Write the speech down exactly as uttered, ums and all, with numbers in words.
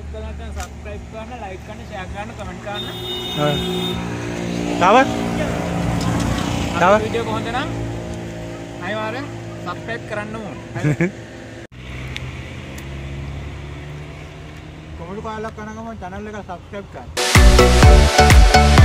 කරලා නැත්නම් subscribe කරන්න, like කරන්න, share කරන්න, comment කරන්න. ඔව්. තව? තව වීඩියෝ කොහොමද නම් අනිවාර්යෙන් subscribe කරන්න ඕන. කොමඩු කාලක් කරනකම channel එක subscribe කරන්න.